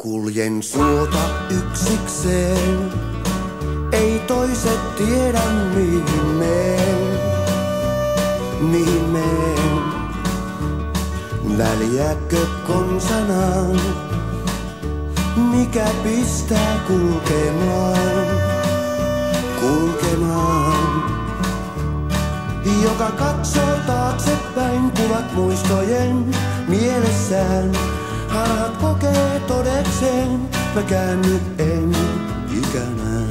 Kuljen suota yksikseen, ei toiset tiedä mihin meen, mihin meen. Väliäkö konsanaan, mikä pistää kulkemaan, kulkemaan. Joka katsoo taaksepäin kuvat muistojen mielessään. Harhat kokee todekseen, mä käännyn en ikänään.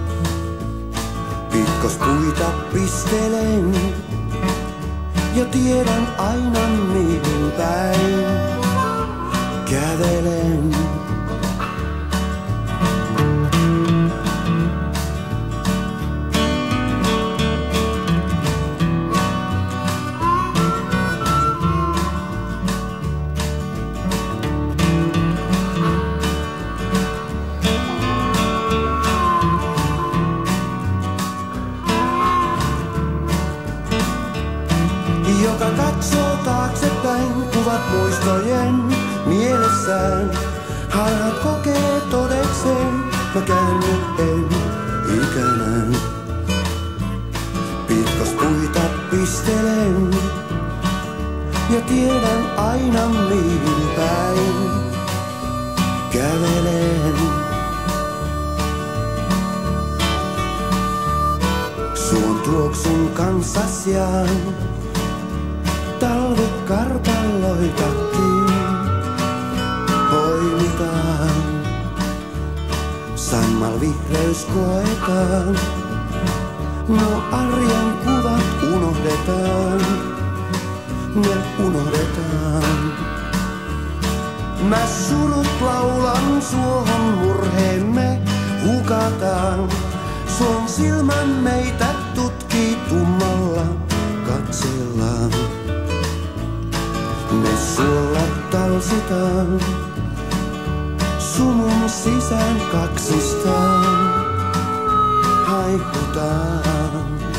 Pitkospuita pistelen ja tiedän aina mihin päin kävelen. Joka katsoo taaksepäin kuvat muistojen mielessään. Harhat kokee todekseen, mä käännyn en ikänään. Pitkospuita pistelen ja tiedän aina mihin päin kävelen. Suon tuoksun kanssa sijaan. Talvikarpaloitakin poimitaan. Sammal vihreys koetaan. No arjen kuvat unohdetaan. Ne unohdetaan. Mä surut laulan suohon, murheemme hukataan. Suon silmän meitä tutkii tummalla katsellaan. Me suolla talsitaan, sumun sisään kaksistaan haikutaan.